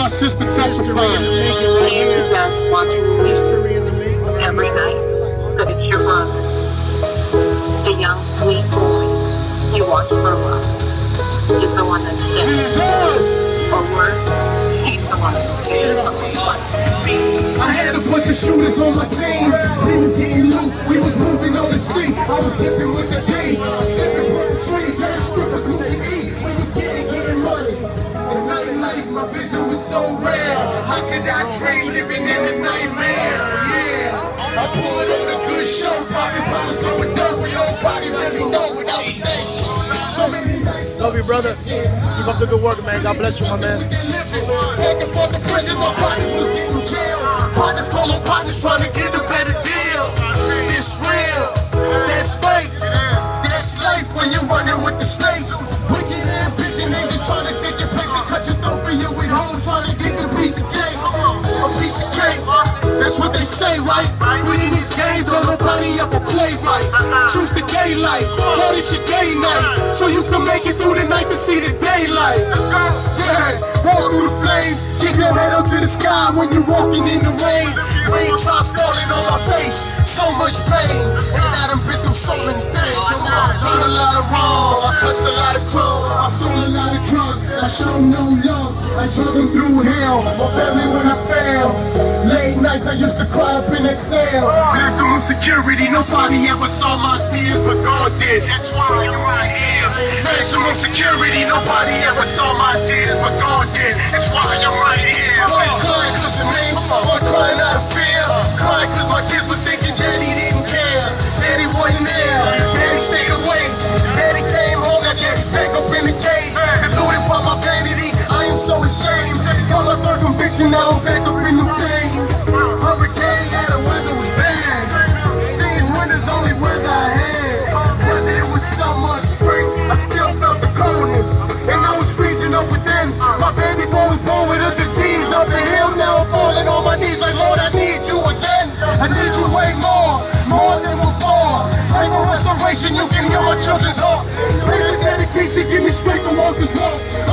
my sister testifying. History in the making every night, but it's your brother, the young sweet boy you watch grow up. He's the one that's dead, or worse, he's the one that's dead. I had a bunch of shooters on my team. We was getting loot, we was moving on the street. I was dipping with the V, dipping with the trees, and the strippers moving E. We was getting money. The nightlife, my vision was so rare. How could I dream living in a nightmare? Yeah, I pulled on a good show, popping bottles, going down with nobody really know what I was thinking. So many nights. Love you, brother. Keep up the good work, man. God bless you, my man. Back and forth to prison, my partners was getting killed. Partners calling partners, trying to get a better deal. It's real, that's fake, that's life when you're running with the snakes. Wicked ambition, and they trying to take your place. They cut your throat for you at home, trying to get a piece of cake. A piece of cake, that's what they say, right? We in these games, don't nobody ever play right. Choose the gay light, call this your gay night, so you can make it through the night to see the daylight. Yeah, walk through the flames, keep your head up to the sky when you're walking in the rain. Raindrops falling on my face, so much pain, and I done been through so many things. I've done a lot of wrong, I touched a lot of crumbs, I sold a lot of drugs, I showed no love, I drove them through hell, my family when I fell. Late nights I used to cry up in that cell. Maximum security, nobody ever saw my tears, but God did, that's why I'm right here. Maximum security, nobody ever saw my tears, but God did, that's why I'm right here. Crying cause of me, or crying out of fear. Crying cause my kids was thinking daddy didn't care. Daddy wasn't there, daddy stayed away. Daddy came home, now daddy's back up in the cave. Deluded by my vanity, I am so ashamed. Got my third conviction, now I'm back up in the chains. Hurricane, yeah, the weather was bad. Seeing winter's only weather I had. Whether it was summer or spring, I still felt the coldness, and I was freezing up within. My baby boy was born with a disease up in him. Now I'm falling on my knees like, Lord, I need you again. I need you way more than before. Pray for restoration, you can heal my children's heart. Pray for dedication, give me strength to walk this walk.